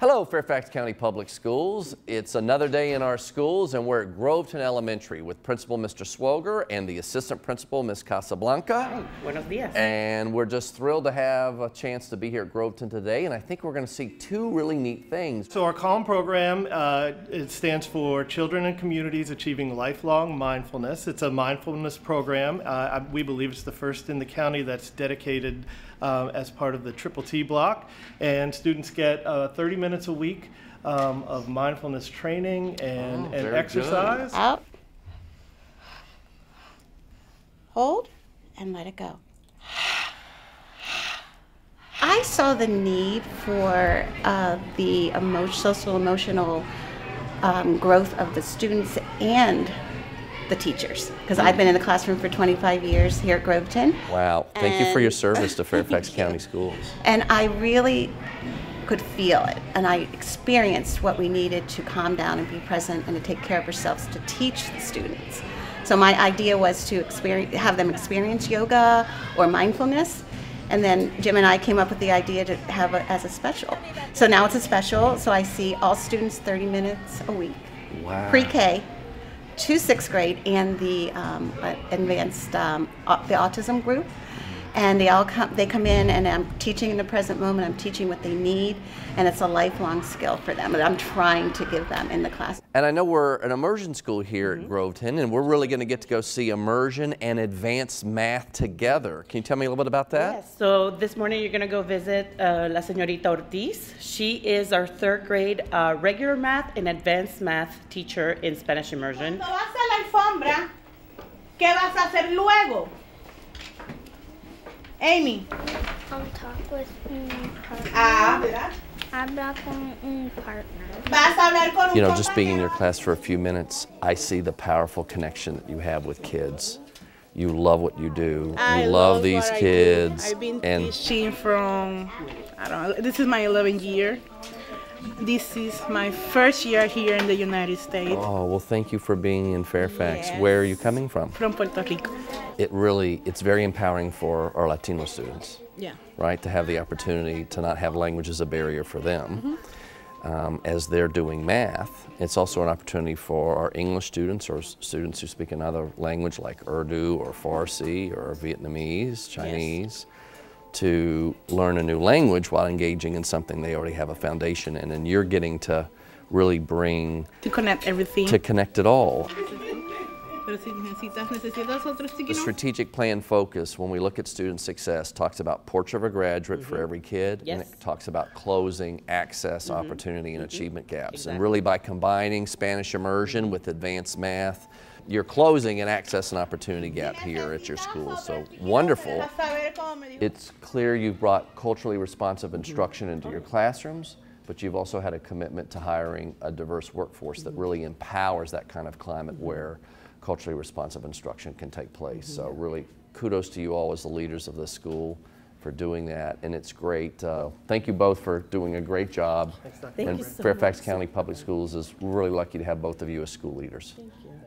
Hello, Fairfax County Public Schools. It's another day in our schools, and we're at Groveton Elementary with Principal Mr. Swoger and the Assistant Principal, Ms. Casablanca. Hi, buenos días. And we're just thrilled to have a chance to be here at Groveton today, and I think we're going to see two really neat things. So our CALM program, it stands for Children and Communities Achieving Lifelong Mindfulness. It's a mindfulness program. We believe it's the first in the county that's dedicated as part of the Triple T block, and students get 30 minutes a week of mindfulness training and exercise. Good. Out, hold, and let it go. I saw the need for the social emotional growth of the students and the teachers, because I've been in the classroom for 25 years here at Groveton. Wow, thank you for your service to Fairfax County Schools. And I really could feel it, and I experienced what we needed to calm down and be present and to take care of ourselves to teach the students. So my idea was to have them experience yoga or mindfulness, and then Jim and I came up with the idea to have it as a special. So now it's a special, so I see all students 30 minutes a week. Wow. Pre-K to 6th grade and the advanced, the autism group. And they come in, and I'm teaching in the present moment, I'm teaching what they need, and it's a lifelong skill for them that I'm trying to give them in the class. And I know we're an immersion school here at Groveton, and we're really going to get to go see immersion and advanced math together. Can you tell me a little bit about that? Yes. So this morning you're going to go visit La Señorita Ortiz. She is our 3rd grade regular math and advanced math teacher in Spanish immersion. Cuando vas a la alfombra, ¿qué vas a hacer luego? Amy. I'll talk with partner. ¿Verdad? Habla con un partner. Vas a hablar con un You know, just being in your compañero. class for a few minutes, I see the powerful connection that you have with kids. You love what you do. I You love these what I do. kids. I've been and teaching from, I don't know, this is my 11th year. This is my first year here in the United States. oh, well, thank you for being in Fairfax. Yes. Where are you coming from? From Puerto Rico. It's very empowering for our Latino students, Yeah. right? To have the opportunity to not have language as a barrier for them. As they're doing math, it's also an opportunity for our English students or students who speak another language like Urdu or Farsi or Vietnamese, Chinese, to learn a new language while engaging in something they already have a foundation in, and you're getting to really bring, To connect everything. to connect it all. Pero si necesitas otro sticky The note? strategic plan focus, when we look at student success, talks about portrait of a graduate for every kid, and Yes. it talks about closing access, opportunity, and achievement gaps. Exactly. And really by combining Spanish immersion with advanced math, you're closing an access and opportunity gap here at your school. So wonderful. Vas a ver cómo me dijo. It's clear you've brought culturally responsive instruction into your classrooms, but you've also had a commitment to hiring a diverse workforce that really empowers that kind of climate where culturally responsive instruction can take place. So really kudos to you all as the leaders of this school for doing that, and it's great. Thank you both for doing a great job. Thank and you so Fairfax much. County Public Schools is really lucky to have both of you as school leaders. Thank you.